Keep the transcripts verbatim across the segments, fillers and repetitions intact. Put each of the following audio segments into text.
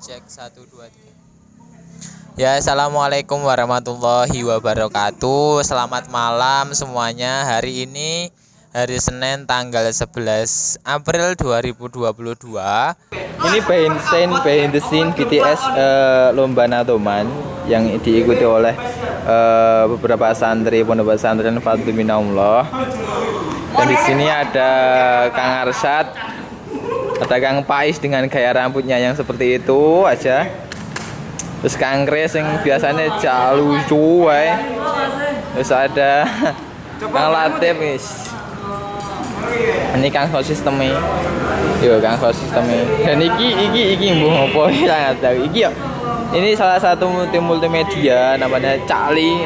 Cek satu dua tiga. Ya, assalamualaikum warahmatullahi wabarakatuh. Selamat malam semuanya. Hari ini hari Senin tanggal sebelas April dua ribu dua puluh dua. Ini behind scene, behind the scene B T S uh, Lomba Natoman yang diikuti oleh uh, beberapa santri pondok pesantren Fadli Minaullah. Dan di sini ada Kang Arsyad, ada Kang Pais dengan gaya rambutnya yang seperti itu aja. Terus Kang Kres yang biasanya jauh lucu, eh. Terus ada Kang Latif, guys. Ini Kang Sound System-nya. Yo, Kang Sound System-nya. Dan iki iki iki mbuh opo sangat tahu. Iki yo. Ini salah satu tim multimedia namanya Cali.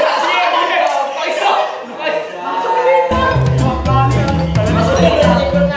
Masuk.